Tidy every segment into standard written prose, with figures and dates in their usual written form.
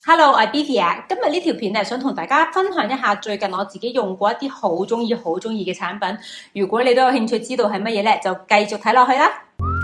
Hello，我係 Bivia。今日呢條片咧，想同大家分享一下最近我自己用過一啲好中意嘅產品。如果你都有興趣知道係乜嘢咧，就繼續睇落去啦。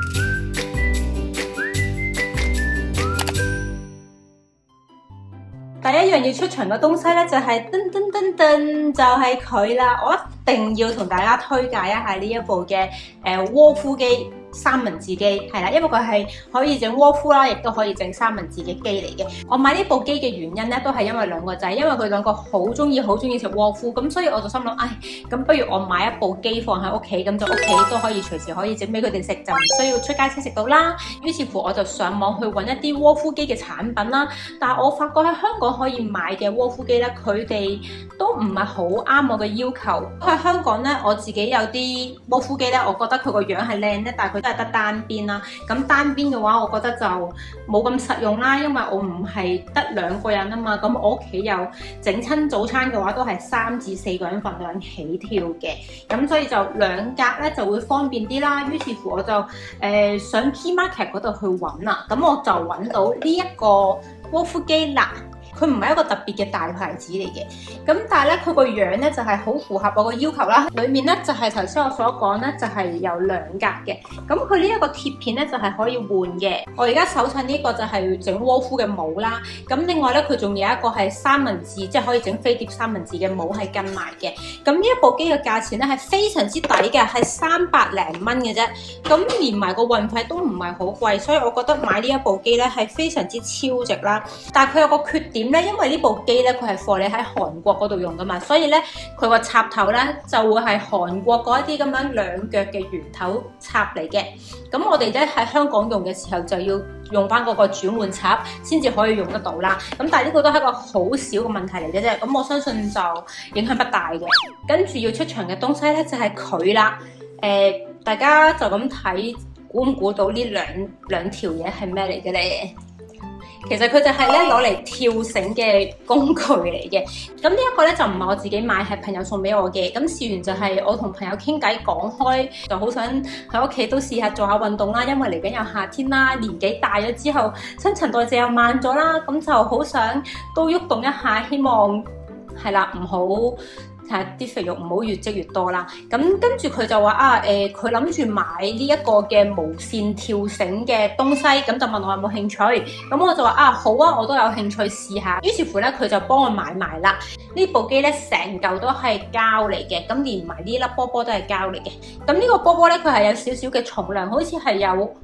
第一樣要出場嘅東西咧，就係噔噔噔噔，就係佢啦。我一定要同大家推介一下呢一部嘅窩夫機。三文治機係啦，因為佢係可以整窩夫啦，亦都可以整三文治嘅機嚟嘅。我買呢部機嘅原因咧，都係因為兩個仔，因為佢兩個好中意食窩夫，咁所以我就心諗，咁不如我買一部機放喺屋企，咁就屋企都可以隨時可以整俾佢哋食，就唔需要出街先食到啦。於是乎我就上網去揾一啲窩夫機嘅產品啦，但係我發覺喺香港可以買嘅窩夫機咧，佢哋都唔係好啱我嘅要求。喺香港咧，我自己有啲窩夫機咧，我覺得佢個樣係靚咧，但係佢都係得單邊啦，咁單邊嘅話，我覺得就冇咁實用啦，因為我唔係得兩個人啊嘛，咁我屋企有整親早餐嘅話，都係3至4個人份量起跳嘅，咁所以就兩格咧就會方便啲啦。於是乎我就上 Keymarket 嗰度去揾啦，咁我就揾到呢一個窩夫機啦。佢唔係一個特別嘅大牌子嚟嘅，咁但係咧佢個樣咧就係好符合我個要求啦。裡面咧就係頭先我所講咧就係有兩格嘅，咁佢呢一個貼片咧就係可以換嘅。我而家手上呢個就係整窩夫嘅帽啦，咁另外咧佢仲有一個係三文治，即係可以整飛碟三文治嘅帽係跟埋嘅。咁呢一部機嘅價錢咧係非常之抵嘅，係300零蚊嘅啫，咁連埋個運費都唔係好貴，所以我覺得買呢一部機咧係非常之超值啦。但係佢有個缺點。因為呢部機咧，佢係貨你喺韓國嗰度用噶嘛，所以咧佢個插頭咧就會係韓國嗰一啲咁樣兩腳嘅圓頭插嚟嘅。咁我哋咧喺香港用嘅時候就要用翻嗰個轉換插先至可以用得到啦。咁但係呢個都係一個好少嘅問題嚟嘅啫。咁我相信就影響不大嘅。跟住要出場嘅東西咧就係佢啦。大家就咁睇，估唔估到呢兩條嘢係咩嚟嘅咧？其實佢就係咧攞嚟跳繩嘅工具嚟嘅。咁呢一個咧就唔係我自己買，係朋友送俾我嘅。咁事緣就係我同朋友傾偈講開，就好想喺屋企都試下做下運動啦。因為嚟緊又夏天啦，年紀大咗之後，新陳代謝又慢咗啦，咁就好想都喐動一下，希望係啦，唔好。啲肥肉唔好越積越多啦，咁跟住佢就話佢諗住買呢一個嘅無線跳繩嘅東西，咁就問我有冇興趣，咁我就話好啊，我都有興趣試下。於是乎咧，佢就幫我買埋啦。呢部機咧成嚿都係膠嚟嘅，咁連埋呢粒波波都係膠嚟嘅。咁呢個波波咧，佢係有少少嘅重量，好似係有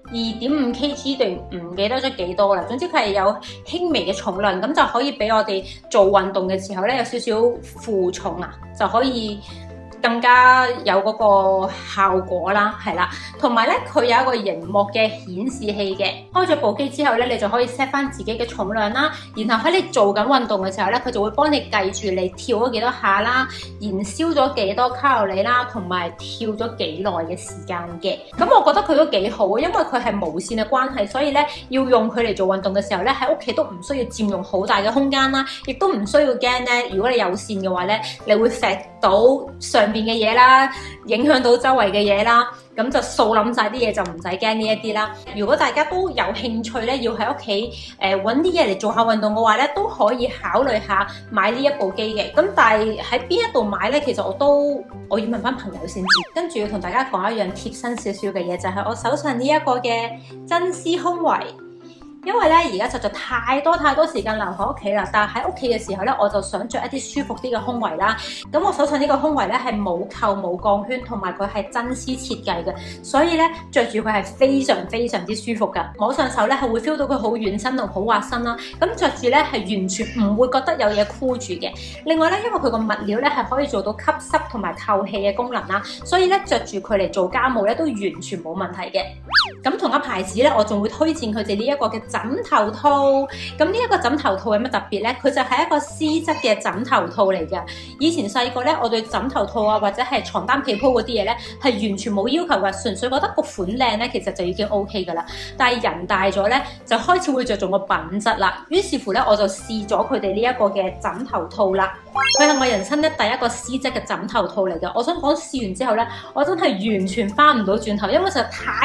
2.5 kg 定唔記得咗幾多啦。總之佢係有輕微嘅重量，咁就可以俾我哋做運動嘅時候咧有少少負重啊，就可以更加有嗰個效果啦，係啦。同埋咧，佢有一個熒幕嘅顯示器嘅。開咗部機之後咧，你就可以 set 翻自己嘅重量啦。然後喺你做緊運動嘅時候咧，佢就會幫你計住你跳咗幾多下啦，燃燒咗幾多卡路里啦，同埋跳咗幾耐嘅時間嘅。咁我覺得佢都幾好，因為佢係無線嘅關係，所以咧要用佢嚟做運動嘅時候咧，喺屋企都唔需要佔用好大嘅空間啦，亦都唔需要驚咧。如果你有線嘅話咧，你會錫到上邊嘅嘢啦，影響到周圍嘅嘢啦，咁就掃冧晒啲嘢，就唔使驚呢一啲啦。如果大家都有興趣咧，要喺屋企揾啲嘢嚟做下運動嘅話咧，都可以考慮下買呢一部機嘅。咁但係喺邊一度買咧？其實我要問翻朋友先知。跟住要同大家講一樣貼身少少嘅嘢，就係我手上呢一個嘅真絲胸圍。因為咧而家實在太多時間留喺屋企啦，但係喺屋企嘅時候咧，我就想着一啲舒服啲嘅胸圍啦。咁我手上呢個胸圍咧係冇扣冇鋼圈，同埋佢係真絲設計嘅，所以咧着住佢係非常之舒服噶。摸上手咧係會 feel 到佢好軟身同好滑身啦。咁着住咧係完全唔會覺得有嘢箍住嘅。另外咧，因為佢個物料咧係可以做到吸濕同埋透氣嘅功能啦，所以咧着住佢嚟做家務咧都完全冇問題嘅。咁同一牌子咧，我仲會推薦佢哋呢一個嘅枕頭套。咁呢一個枕頭套有乜特別咧？佢就係一個絲質嘅枕頭套嚟嘅。以前細個咧，我對枕頭套啊或者係床單被鋪嗰啲嘢咧係完全冇要求嘅，純粹覺得個款靚咧，其實就已經 OK 噶啦。但係人大咗咧，就開始會着重個品質啦。於是乎咧，我就試咗佢哋呢一個嘅枕頭套啦。佢係我人生咧第一個絲質嘅枕頭套嚟嘅。我想講試完之後咧，我真係完全翻唔到轉頭，因為實在太舒服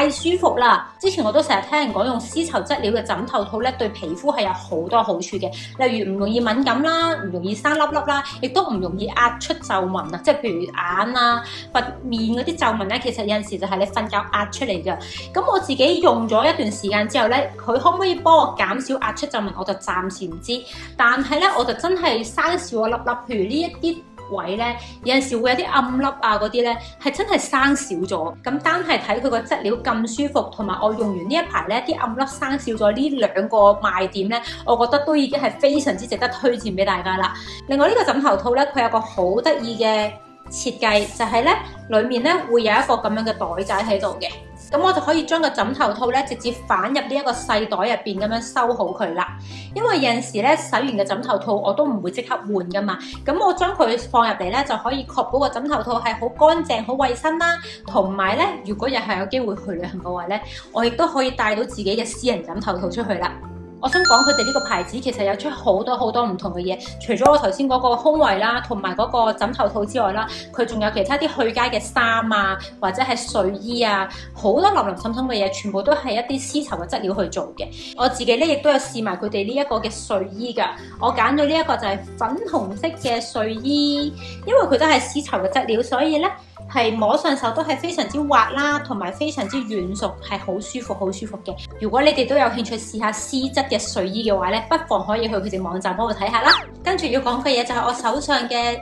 服啦。之前我都成日聽人講用絲綢質料嘅枕頭套咧，對皮膚係有好多好處嘅，例如唔容易敏感啦，唔容易生粒粒啦，亦都唔容易壓出皺紋啊，即係譬如眼啊、塊面嗰啲皺紋咧，其實有陣時就係你瞓覺壓出嚟嘅。咁我自己用咗一段時間之後咧，佢可唔可以幫我減少壓出皺紋，我就暫時唔知。但係咧，我就真係生少咗粒粒，譬如呢一啲位咧，有陣時會有啲暗粒啊嗰啲咧，係真係生少咗。咁單係睇佢個質料咁舒服，同埋我用完呢一排咧，啲暗粒生少咗呢兩個賣點咧，我覺得都已經係非常之值得推薦俾大家啦。另外呢個枕頭套咧，佢有個好得意嘅設計，就係咧裡面咧會有一個咁樣嘅袋仔喺度嘅。咁我就可以將個枕頭套咧直接反入呢一個細袋入邊咁樣收好佢啦。因為有陣時咧洗完嘅枕頭套我都唔會即刻換噶嘛，咁我將佢放入嚟咧就可以確保個枕頭套係好乾淨、好衞生啦。同埋咧，如果日後有機會去旅行嘅話咧，我亦都可以帶到自己嘅私人枕頭套出去啦。我想講佢哋呢個牌子其實有出好多唔同嘅嘢，除咗我頭先嗰個胸圍啦，同埋嗰個枕頭套之外啦，佢仲有其他啲去街嘅衫啊，或者係睡衣啊，好多林林總總嘅嘢，全部都係一啲絲綢嘅質料去做嘅。我自己咧亦都有試埋佢哋呢一個嘅睡衣㗎，我揀咗呢一個就係粉紅色嘅睡衣，因為佢都係絲綢嘅質料，所以咧係摸上手都係非常之滑啦，同埋非常之軟熟，係好舒服嘅。如果你哋都有興趣試下絲質嘅睡衣嘅話咧，不妨可以去佢哋網站幫我睇下啦。跟住要講嘅嘢就係我手上嘅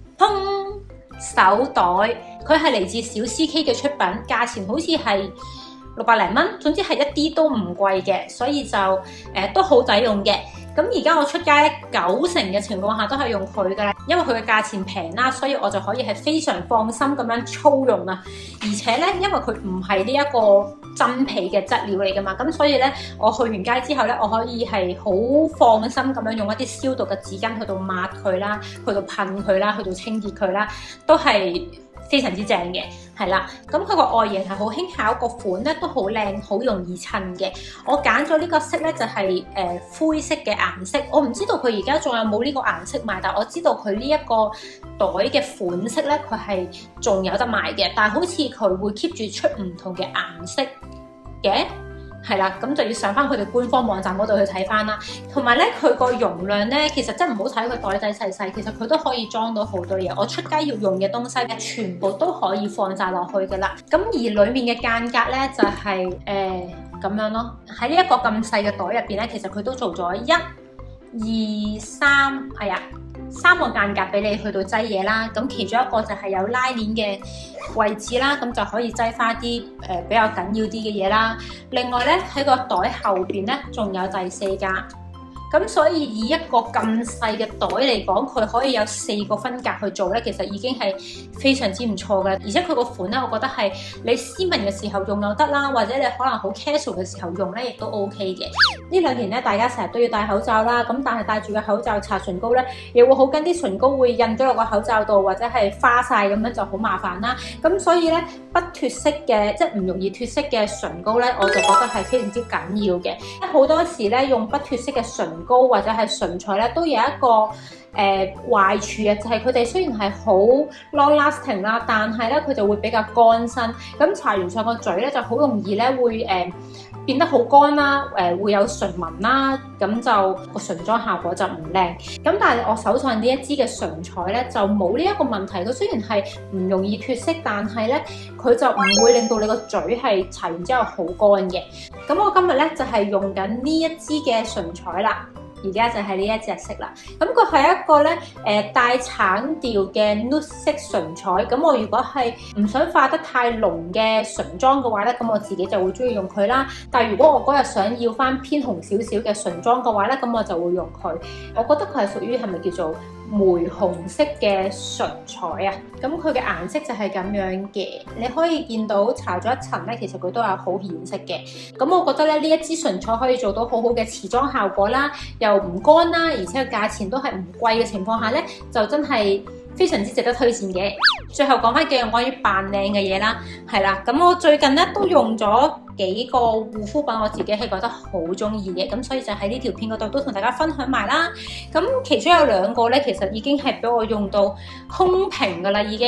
手袋，佢係嚟自小 CK 嘅出品，價錢好似係600零蚊，總之係一啲都唔貴嘅，所以就都好抵用嘅。咁而家我出街咧，90成嘅情況下都係用佢噶啦，因為佢嘅價錢平啦，所以我就可以係非常放心咁樣操用啊。而且咧，因為佢唔係呢一個真皮嘅質料嚟噶嘛，咁所以咧，我去完街之後咧，我可以係好放心咁樣用一啲消毒嘅紙巾去到抹佢啦，去到噴佢啦，去到清潔佢啦，都係非常之正嘅，係啦。咁佢個外形係好輕巧，個款咧都好靚，好容易襯嘅。我揀咗呢個色咧就係灰色嘅顏色，我唔知道佢而家仲有冇呢個顏色賣，但我知道佢呢一個袋嘅款式咧，佢係仲有得賣嘅，但係好似佢會 keep 住出唔同嘅顏色嘅。係啦，咁就要上翻佢哋官方網站嗰度去睇翻啦。同埋咧，佢個容量咧，其實真係唔好睇佢袋仔細細，其實佢都可以裝到好多嘢。我出街要用嘅東西咧，全部都可以放晒落去噶啦。咁而裡面嘅間隔咧，就係咁樣咯。喺呢一個咁細嘅袋入邊咧，其實佢都做咗1、2、3，係啊，3個間隔俾你去到擠嘢啦。咁其中一個就係有拉鏈嘅位置啦，咁就可以擠翻啲比較緊要啲嘅嘢啦。另外咧，喺個袋後邊咧，仲有第4格。咁所以以一個咁細嘅袋嚟講，佢可以有4個分隔去做咧，其實已經係非常之唔錯嘅。而且佢個款咧，我覺得係你斯文嘅時候用又得啦，或者你可能好 casual 嘅時候用咧，亦都 OK 嘅。呢2年咧，大家成日都要戴口罩啦，咁但係戴住個口罩搽唇膏咧，又會好驚啲唇膏會印咗落個口罩度，或者係花晒咁樣就好麻煩啦。咁所以咧，不脫色嘅，即係唔容易脫色嘅唇膏咧，我就覺得係非常之緊要嘅。好多時咧，用不脫色嘅唇膏或者係唇彩咧，都有一個壞處啊，就係佢哋雖然係好 long lasting 啦，但係咧佢就會比較乾身。咁搽完上個嘴咧，就好容易咧會變得好乾啦，會有唇紋啦，咁就個唇妝效果就唔靚。咁但係我手上呢一支嘅唇彩咧，就冇呢一個問題。佢雖然係唔容易脫色，但係咧佢就唔會令到你個嘴係搽完之後好乾嘅。咁我今日咧就係用緊呢一支嘅唇彩啦。而家就係呢一隻色啦，咁佢係一個咧帶橙調嘅 nude 色唇彩。咁我如果係唔想化得太濃嘅唇妝嘅話咧，咁我自己就會中意用佢啦。但係如果我嗰日想要翻偏紅少少嘅唇妝嘅話咧，咁我就會用佢。我覺得佢係屬於係咪叫做玫紅色嘅唇彩啊？咁佢嘅顏色就係咁樣嘅，你可以見到搽咗一層咧，其實佢都有好顯色嘅。咁我覺得咧呢一支唇彩可以做到好好嘅持妝效果啦，又唔乾啦，而且個價錢都係唔貴嘅情況下咧，就真係非常之值得推薦嘅。最後講翻幾樣關於扮靚嘅嘢啦，係啦，咁我最近咧都用咗幾個護膚品，我自己係覺得好中意嘅，咁所以就喺呢條片嗰度都同大家分享埋啦。咁其中有2個咧，其實已經係俾我用到空瓶噶啦，已經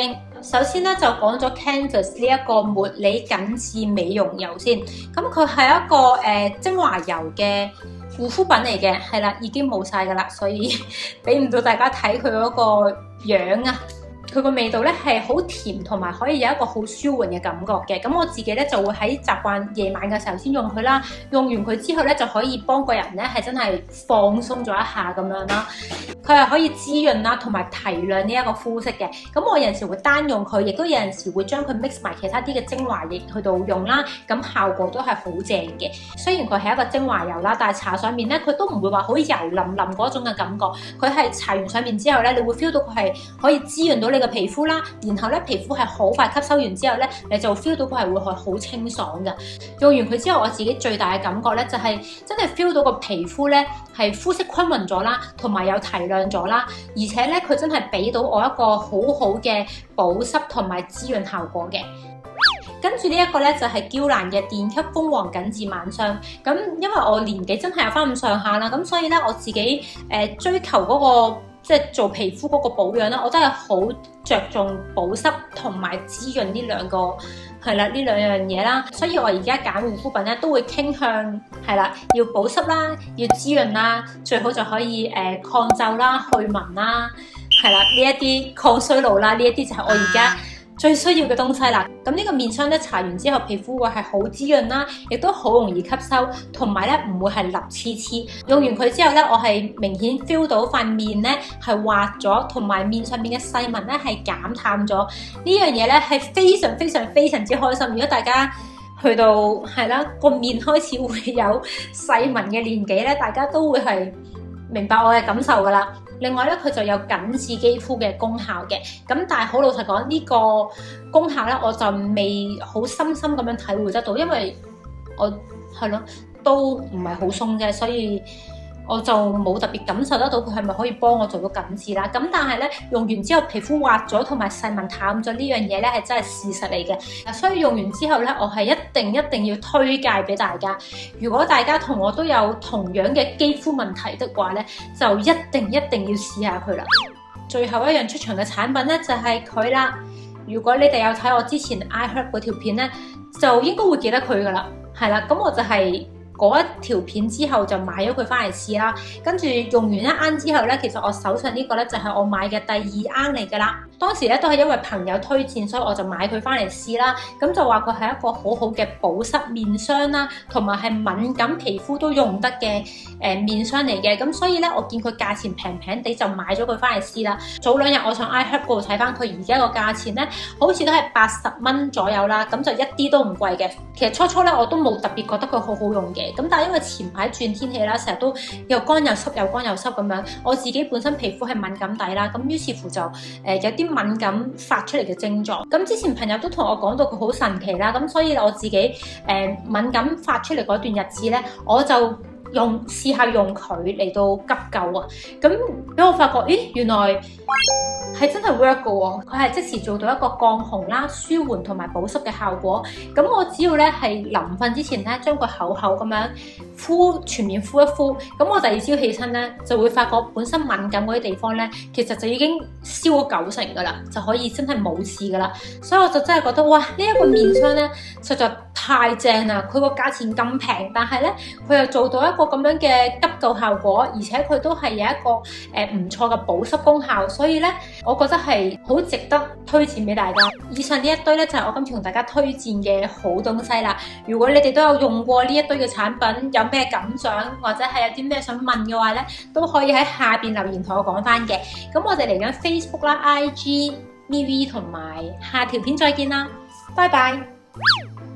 首先咧就講咗 Canvas 呢一個茉莉緊緻美容油先，咁佢係一個精華油嘅護膚品嚟嘅，係啦，已經冇晒噶啦，所以俾唔到大家睇佢嗰個樣啊。佢個味道咧係好甜，同埋可以有一個好舒緩嘅感覺嘅。咁我自己咧就會喺習慣夜晚嘅時候先用佢啦。用完佢之後咧就可以幫個人咧係真係放鬆咗一下咁樣啦。佢係可以滋潤啦，同埋提亮呢一個膚色嘅。咁我有陣時會單用佢，亦都有陣時會將佢 mix 埋其他啲嘅精華液去到用啦。咁效果都係好正嘅。雖然佢係一個精華油啦，但係搽上面咧佢都唔會話好油淋淋嗰種嘅感覺。佢係搽完上面之後咧，你會 feel 到佢係可以滋潤到你嘅皮膚啦，然後咧皮膚係好快吸收完之後咧，你就 feel 到佢係會好清爽嘅。用完佢之後，我自己最大嘅感覺咧就係真係 feel 到個皮膚咧係膚色均勻咗啦，同埋有提亮咗啦，而且咧佢真係俾到我一個好好嘅保濕同埋滋潤效果嘅。跟住呢一個咧就係嬌蘭嘅電吸蜂王緊緻晚霜。咁因為我年紀真係有翻咁上下啦，咁所以咧我自己追求嗰個即係做皮膚嗰個保養啦，我都係好着重保濕同埋滋潤呢兩個係啦，呢兩樣嘢啦。所以我而家揀護膚品咧都會傾向係啦，要保濕啦，要滋潤啦，最好就可以抗皺啦、去紋啦，係啦，呢一啲抗衰老啦，呢一啲就係我而家最需要嘅東西啦。咁呢個面霜咧搽完之後，皮膚會係好滋潤啦，亦都好容易吸收，同埋咧唔會係立黐黐。用完佢之後咧，我係明顯 feel 到塊面咧係滑咗，同埋面上面嘅細紋咧係減淡咗。呢樣嘢咧係非常非常非常之開心。如果大家去到係啦個面開始會有細紋嘅年紀咧，大家都會係明白我嘅感受噶啦。另外咧，佢就有緊緻肌膚嘅功效嘅，咁但係好老實講，呢個功效咧我就未好深深咁樣體會得到，因為我係咯都唔係好鬆嘅，所以我就冇特別感受得到佢係咪可以幫我做到緊緻啦。咁但係咧用完之後皮膚滑咗同埋細紋淡咗呢樣嘢咧係真係事實嚟嘅，所以用完之後咧我係一定要推介俾大家。如果大家同我都有同樣嘅肌膚問題的話咧，就一定要試下佢啦。最後一樣出場嘅產品咧就係佢啦。如果你哋有睇我之前 iHerb 嗰條片咧，就應該會記得佢噶啦。係啦，咁我就係嗰一條片之後就買咗佢翻嚟試啦，跟住用完一盎之後咧，其實我手上呢個咧就係我買嘅第二盎嚟噶啦。當時咧都係因為朋友推薦，所以我就買佢翻嚟試啦。咁就話佢係一個好好嘅保濕面霜啦，同埋係敏感皮膚都用得嘅面霜嚟嘅。咁所以咧，我見佢價錢平平地就買咗佢翻嚟試啦。早兩日我上 iHerb 嗰度睇翻佢而家個價錢咧，好似都係80蚊左右啦。咁就一啲都唔貴嘅。其實初初咧我都冇特別覺得佢好好用嘅。咁但係因為前排轉天氣啦，成日都又乾又濕又乾又濕咁樣，我自己本身皮膚係敏感底啦，咁於是乎就有啲敏感發出嚟嘅症狀。咁之前朋友都同我講到佢好神奇啦，咁所以我自己敏感發出嚟嗰段日子咧，我就試下用佢嚟到急救啊。咁俾我發覺，咦，原來係真係 work 嘅喎，佢係即時做到一個降紅啦、舒緩同埋保濕嘅效果。咁我只要咧係臨瞓之前咧，將佢厚厚咁樣全面敷一敷，咁我第二朝起身咧就會發覺本身敏感嗰啲地方咧，其實就已經消咗90%噶啦，就可以真係冇事噶啦。所以我就真係覺得哇，呢一個面霜咧實在太正啦！佢個價錢咁平，但係咧佢又做到一個咁樣嘅急救效果，而且佢都係有一個唔錯嘅保濕功效，所以咧我覺得係好值得推薦俾大家。以上呢一堆咧就係我今次同大家推薦嘅好東西啦。如果你哋都有用過呢一堆嘅產品，有咩感想或者係有啲咩想問嘅話咧，都可以喺下邊留言同我講翻嘅。咁我哋嚟緊 Facebook 啦、IG、MeWe 同埋下條片再見啦，拜拜。